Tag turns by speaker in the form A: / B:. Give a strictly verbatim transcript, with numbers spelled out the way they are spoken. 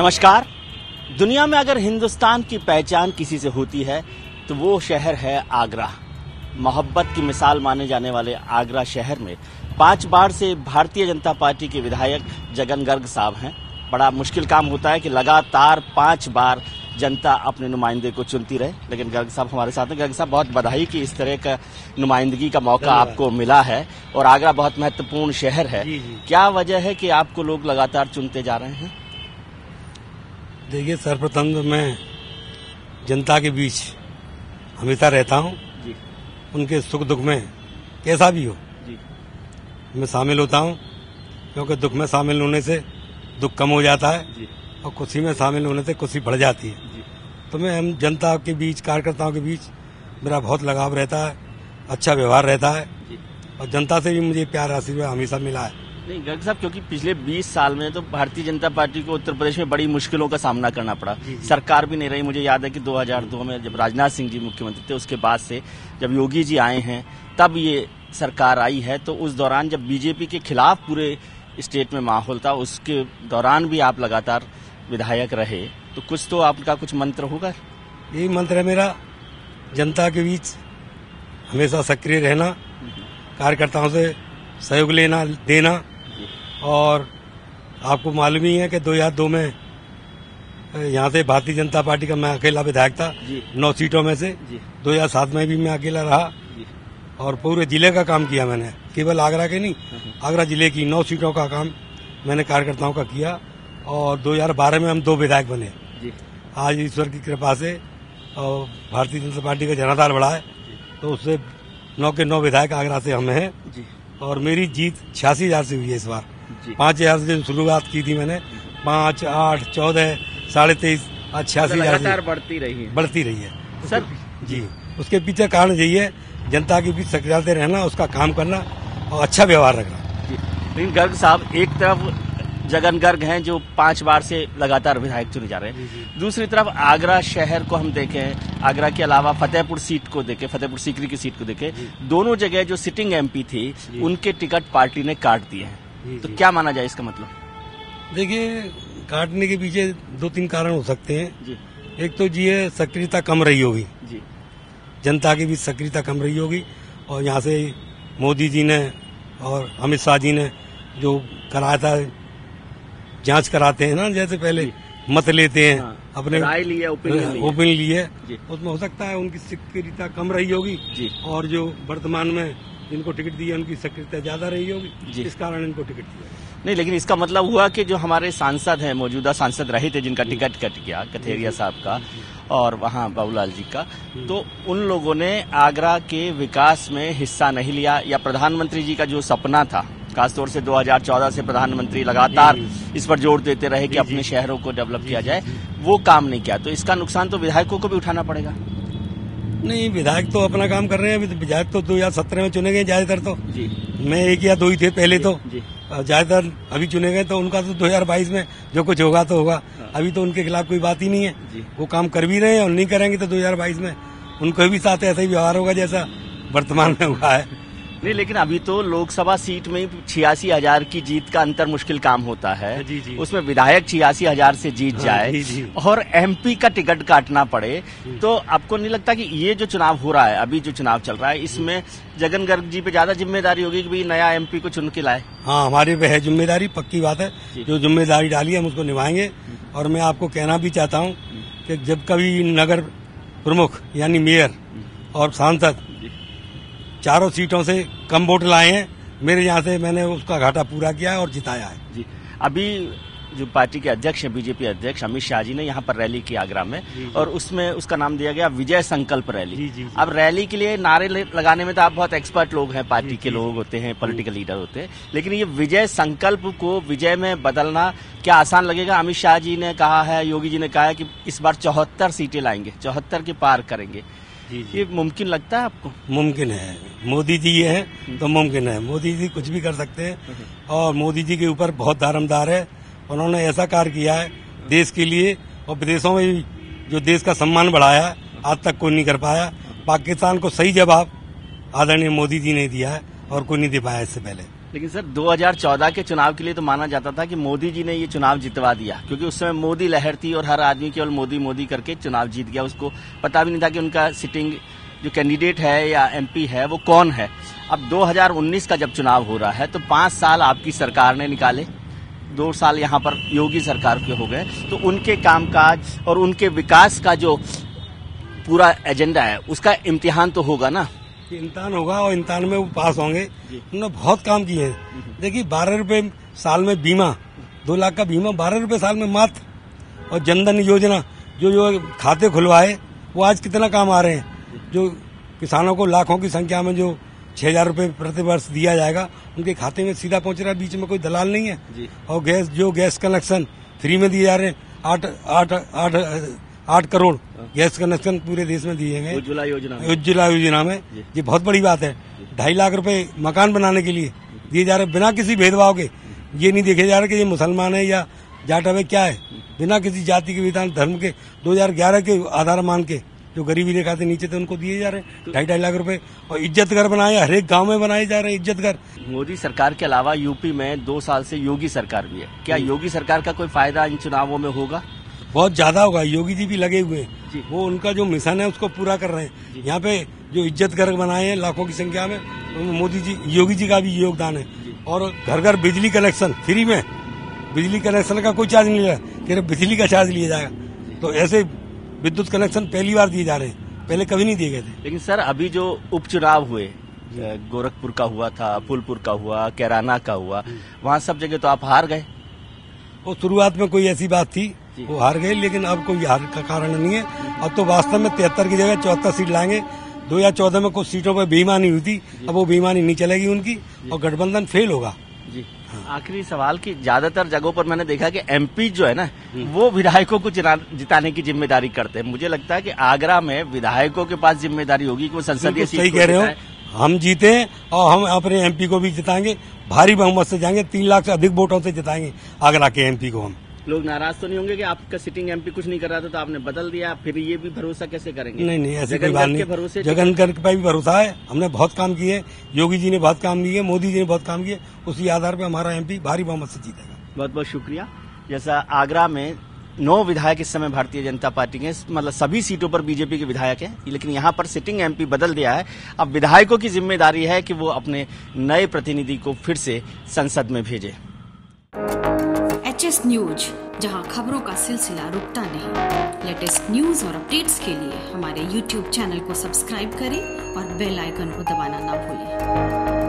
A: नमस्कार। दुनिया में अगर हिंदुस्तान की पहचान किसी से होती है तो वो शहर है आगरा। मोहब्बत की मिसाल माने जाने वाले आगरा शहर में पांच बार से भारतीय जनता पार्टी के विधायक जगन गर्ग साहब हैं। बड़ा मुश्किल काम होता है कि लगातार पांच बार जनता अपने नुमाइंदे को चुनती रहे, लेकिन गर्ग साहब हमारे साथ हैं। गर्ग साहब, बहुत बधाई कि इस तरह का नुमाइंदगी का मौका आपको मिला है और आगरा बहुत महत्वपूर्ण शहर है। जी जी। क्या वजह है कि आपको लोग लगातार चुनते जा रहे हैं?
B: देखिए, सर्वप्रथम तो मैं जनता के बीच हमेशा रहता हूँ। उनके सुख दुख में कैसा भी हो जी। मैं शामिल होता हूँ, क्योंकि दुख में शामिल होने से दुख कम हो जाता है जी। और खुशी में शामिल होने से खुशी बढ़ जाती है जी। तो मैं हम जनता के बीच, कार्यकर्ताओं के बीच मेरा बहुत लगाव रहता है, अच्छा व्यवहार रहता है जी। और जनता से भी मुझे प्यार आशीर्वाद हमेशा मिला है।
A: नहीं गर्ग साहब, क्योंकि पिछले बीस साल में तो भारतीय जनता पार्टी को उत्तर प्रदेश में बड़ी मुश्किलों का सामना करना पड़ा। सरकार भी नहीं रही। मुझे याद है कि दो हज़ार दो में जब राजनाथ सिंह जी मुख्यमंत्री थे, उसके बाद से जब योगी जी आए हैं तब ये सरकार आई है। तो उस दौरान जब बीजेपी के खिलाफ पूरे स्टेट में माहौल था, उसके दौरान भी आप लगातार विधायक रहे, तो कुछ तो आपका कुछ मंत्र होगा?
B: यही मंत्र है मेरा, जनता के बीच हमेशा सक्रिय रहना, कार्यकर्ताओं से सहयोग लेना देना। और आपको मालूम ही है कि दो हजार दो में यहाँ से भारतीय जनता पार्टी का मैं अकेला विधायक था, नौ सीटों में से। दो हजार सात में भी मैं अकेला रहा और पूरे जिले का काम किया मैंने, केवल आगरा के नहीं, आगरा जिले की नौ सीटों का काम मैंने कार्यकर्ताओं का किया। और दो हजार बारह में हम दो विधायक बने। आज ईश्वर की कृपा से और भारतीय जनता पार्टी का जनाधार बढ़ा है, तो उससे नौ के नौ विधायक आगरा से हम हैं। और मेरी जीत छियासी हजार से हुई है इस बार। पाँच हजार से शुरुआत की थी मैंने, पाँच आठ चौदह साढ़े तेईस आज छियासी हजार
A: बढ़ती रही है बढ़ती रही है
B: सर जी। उसके पीछे कारण यही है, जनता के बीच सक्रियता से रहना, उसका काम करना और अच्छा व्यवहार रखना।
A: लेकिन गर्ग साहब, एक तरफ जगन गर्ग हैं जो पांच बार से लगातार विधायक चुने जा रहे हैं, दूसरी तरफ आगरा शहर को हम देखें, आगरा के अलावा फतेहपुर सीट को देखें, फतेहपुर सीकरी की सीट को देखें, दोनों जगह जो सिटिंग एमपी थी उनके टिकट पार्टी ने काट दिए हैं। तो क्या माना जाए इसका मतलब?
B: देखिए, काटने के पीछे दो तीन कारण हो सकते हैं जी। एक तो जी है, सक्रियता कम रही होगी जी। जनता की भी सक्रियता कम रही होगी। और यहाँ से मोदी जी ने और अमित शाह जी ने जो कराया था, जांच कराते हैं ना, जैसे पहले मत लेते हैं, हाँ, अपने
A: राय लिए,
B: ओपिनियन लिए, उसमें हो सकता है उनकी सक्रियता कम रही होगी जी। और जो वर्तमान में जिनको टिकट दिया उनकी सक्रियता ज्यादा रही होगी, इस कारण इनको टिकट दिया।
A: नहीं, लेकिन इसका मतलब हुआ कि जो हमारे सांसद हैं, मौजूदा सांसद रहे थे जिनका टिकट कट गया, कथेरिया साहब का और वहाँ बाबूलाल जी का, तो उन लोगों ने आगरा के विकास में हिस्सा नहीं लिया, या प्रधानमंत्री जी का जो सपना था, खासतौर से दो हज़ार चौदह से प्रधानमंत्री लगातार इस पर जोर देते रहे कि अपने शहरों को डेवलप किया जाए, वो काम नहीं किया। तो इसका नुकसान तो विधायकों को भी उठाना पड़ेगा।
B: नहीं, विधायक तो अपना काम कर रहे हैं। अभी तो विधायक तो दो हजार सत्रह में चुने गए ज्यादातर, तो जी। मैं एक या दो ही थे पहले, तो ज्यादातर अभी चुने गए, तो उनका तो दो हजार बाईस में जो कुछ होगा तो होगा। अभी तो उनके खिलाफ कोई बात ही नहीं है, वो काम कर भी रहे हैं और नहीं करेंगे तो दो हजार बाईस में उनको भी साथ ऐसा ही व्यवहार होगा जैसा वर्तमान में हुआ है।
A: नहीं, लेकिन अभी तो लोकसभा सीट में छियासी हजार की जीत का अंतर मुश्किल काम होता है जी जी। उसमें विधायक छियासी हजार से जीत हाँ, जाए जी जी। और एमपी का टिकट काटना पड़े, तो आपको नहीं लगता कि ये जो चुनाव हो रहा है, अभी जो चुनाव चल रहा है, इसमें जगन गर्ग जी पे ज्यादा जिम्मेदारी होगी कि भाई नया एमपी को चुन के लाए?
B: हाँ, हमारे पे है जिम्मेदारी, पक्की बात है। जो जिम्मेदारी डाली है हम उसको निभाएंगे। और मैं आपको कहना भी चाहता हूँ कि जब कभी नगर प्रमुख यानी मेयर और सांसद चारों सीटों से कम वोट लाए हैं, मेरे यहाँ से मैंने उसका घाटा पूरा किया है और जिताया है
A: जी। अभी जो पार्टी के अध्यक्ष हैं, बीजेपी अध्यक्ष अमित शाह जी ने यहाँ पर रैली की आगरा में, और उसमें उसका नाम दिया गया विजय संकल्प रैली जी, जी, जी। अब रैली के लिए नारे लगाने में तो आप बहुत एक्सपर्ट लोग हैं, पार्टी के लोग होते हैं, पॉलिटिकल लीडर होते हैं, लेकिन ये विजय संकल्प को विजय में बदलना क्या आसान लगेगा? अमित शाह जी ने कहा है, योगी जी ने कहा है कि इस बार चौहत्तर सीटें लाएंगे, चौहत्तर के पार करेंगे, ये मुमकिन लगता है आपको?
B: मुमकिन है। मोदी जी ये हैं तो मुमकिन है। मोदी जी कुछ भी कर सकते हैं और मोदी जी के ऊपर बहुत दारोमदार है। उन्होंने ऐसा कार्य किया है देश के लिए, और विदेशों में भी जो देश का सम्मान बढ़ाया, आज तक कोई नहीं कर पाया। पाकिस्तान को सही जवाब आदरणीय मोदी जी ने दिया है और कोई नहीं दे पाया इससे पहले।
A: लेकिन सर दो हज़ार चौदह के चुनाव के लिए तो माना जाता था कि मोदी जी ने ये चुनाव जितवा दिया, क्योंकि उस समय मोदी लहर थी और हर आदमी केवल मोदी मोदी करके चुनाव जीत गया। उसको पता भी नहीं था कि उनका सिटिंग जो कैंडिडेट है या एमपी है वो कौन है। अब दो हज़ार उन्नीस का जब चुनाव हो रहा है तो पांच साल आपकी सरकार ने निकाले, दो साल यहाँ पर योगी सरकार के हो गए, तो उनके कामकाज और उनके विकास का जो पूरा एजेंडा है उसका इम्तिहान तो होगा ना।
B: इम्तिहान होगा और इम्तिहान में वो पास होंगे। उन्होंने बहुत काम किए हैं। देखिए बारह रुपए साल में बीमा, दो लाख का बीमा बारह रुपए साल में मात्र, और जनधन योजना जो जो खाते खुलवाए वो आज कितना काम आ रहे हैं। जो किसानों को लाखों की संख्या में जो छह हजार रूपये प्रति वर्ष दिया जाएगा उनके खाते में सीधा पहुंच रहा है, बीच में कोई दलाल नहीं है। और गैस जो गैस कनेक्शन फ्री में दिए जा रहे हैं, आठ आठ आठ आठ करोड़ गैस कनेक्शन पूरे देश में दिए गए
A: उज्ज्वला योजना
B: उज्ज्वला योजना में। ये बहुत बड़ी बात है। ढाई लाख रुपए मकान बनाने के लिए दिए जा रहे हैं बिना किसी भेदभाव के। ये नहीं देखे जा रहे कि ये मुसलमान है या जाट है क्या है, बिना किसी जाति के विधान धर्म के दो हजार ग्यारह के आधार मान के जो गरीबी रेखा से नीचे थे उनको दिए जा रहे हैं ढाई ढाई लाख रुपए। और इज्जत घर बनाए हर एक गांव में बनाए जा रहे हैं इज्जत घर।
A: मोदी सरकार के अलावा यूपी में दो साल से योगी सरकार भी है, क्या योगी सरकार का कोई फायदा इन चुनावों में होगा?
B: बहुत ज्यादा होगा। योगी जी भी लगे हुए हैं, वो उनका जो मिशन है उसको पूरा कर रहे हैं। यहाँ पे जो इज्जत घर बनाए हैं लाखों की संख्या में, तो मोदी जी योगी जी का भी योगदान है। और घर घर बिजली कनेक्शन फ्री में, बिजली कनेक्शन का कोई चार्ज नहीं है, सिर्फ बिजली का चार्ज लिया जाएगा। तो ऐसे विद्युत कनेक्शन पहली बार दिए जा रहे हैं, पहले कभी नहीं दिए गए थे।
A: लेकिन सर अभी जो उपचुनाव हुए, गोरखपुर का हुआ था, फूलपुर का हुआ, कैराना का हुआ, वहाँ सब जगह तो आप हार गए।
B: वो शुरुआत में कोई ऐसी बात थी, वो हार गए, लेकिन अब कोई हार का कारण नहीं है। अब तो वास्तव में तिहत्तर की जगह चौहत्तर सीट लाएंगे। दो हजार चौदह में कुछ सीटों पर बेईमानी हुई थी, अब वो बेईमानी नहीं चलेगी उनकी और गठबंधन फेल होगा।
A: जी आखिरी सवाल की ज्यादातर जगहों पर मैंने देखा कि एमपी जो है ना वो विधायकों को जिताने की जिम्मेदारी करते हैं। मुझे लगता है कि आगरा में विधायकों के पास जिम्मेदारी होगी कि वो संसदीय सीट
B: सही कह रहे हो। हम जीते और हम अपने एमपी को भी जिताएंगे, भारी बहुमत से जाएंगे, तीन लाख से अधिक वोटों से जिताएंगे आगरा के एमपी को हम।
A: लोग नाराज तो नहीं होंगे कि आपका सिटिंग एमपी कुछ नहीं कर रहा था तो आपने बदल दिया, फिर ये भी भरोसा कैसे करेंगे?
B: नहीं नहीं ऐसी कोई बात नहीं। जगनगढ़ पर भी भरोसा है, हमने बहुत काम किए, योगी जी ने बहुत काम किए, मोदी जी ने बहुत काम किए, उसी आधार पर हमारा एमपी भारी बहुमत से जीतेगा।
A: बहुत बहुत शुक्रिया। जैसा आगरा में नौ विधायक इस समय भारतीय जनता पार्टी के, मतलब सभी सीटों पर बीजेपी के विधायक हैं, लेकिन यहाँ पर सिटिंग एमपी बदल दिया है। अब विधायकों की जिम्मेदारी है कि वो अपने नए प्रतिनिधि को फिर से संसद में भेजे।
C: एच एस न्यूज, जहां खबरों का सिलसिला रुकता नहीं। लेटेस्ट न्यूज और अपडेट्स के लिए हमारे यूट्यूब चैनल को सब्सक्राइब करें और बेल आइकन को दबाना ना भूलें।